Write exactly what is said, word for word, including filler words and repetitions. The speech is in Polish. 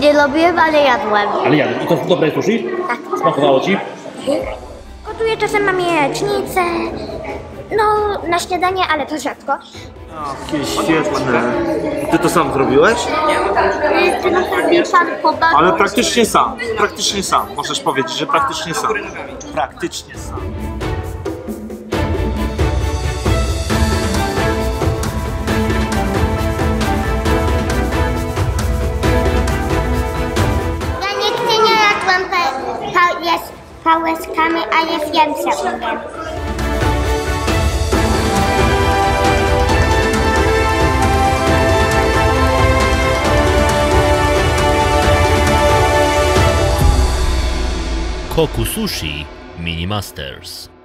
Nie lubiłem, ale jadłem. Ale jadłem. I to dobre jest sushi? Tak. Smakowało ci? Gotuję czasem mam jajecznicę. No, na śniadanie, ale to rzadko. Jakie świetne. Ty to sam zrobiłeś? Czy na pewno pan pobawił? Ale praktycznie sam. Praktycznie sam. Możesz powiedzieć, że praktycznie sam. Praktycznie sam. Ja nigdy nie jadłam pa, pa, jest pałeczkami, a jest językiem. Koku Sushi Mini Masters.